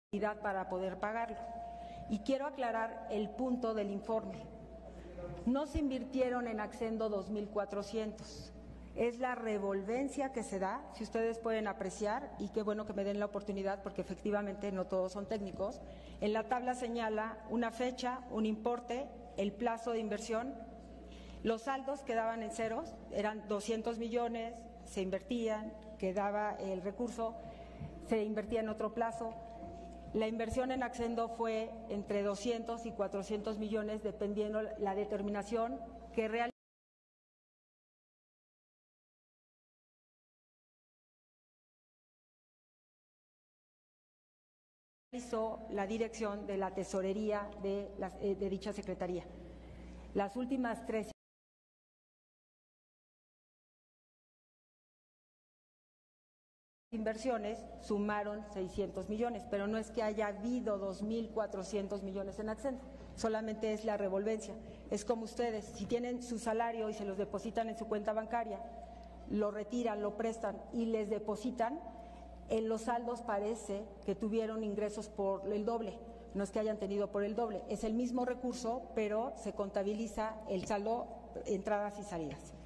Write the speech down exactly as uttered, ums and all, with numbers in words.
para poder pagarlo. Y quiero aclarar el punto del informe. No se invirtieron en Accendo dos mil cuatrocientos. Es la revolvencia que se da, si ustedes pueden apreciar, y qué bueno que me den la oportunidad porque efectivamente no todos son técnicos. En la tabla señala una fecha, un importe, el plazo de inversión. Los saldos quedaban en ceros, eran doscientos millones, se invertían, quedaba el recurso, se invertía en otro plazo. La inversión en Accendo fue entre doscientos y cuatrocientos millones, dependiendo la determinación que realizó la dirección de la tesorería de, la, de dicha secretaría. Las últimas tres inversiones sumaron seiscientos millones, pero no es que haya habido dos mil cuatrocientos millones en Accendo, solamente es la revolvencia. Es como ustedes, si tienen su salario y se los depositan en su cuenta bancaria, lo retiran, lo prestan y les depositan, en los saldos parece que tuvieron ingresos por el doble, no es que hayan tenido por el doble, es el mismo recurso, pero se contabiliza el saldo, entradas y salidas.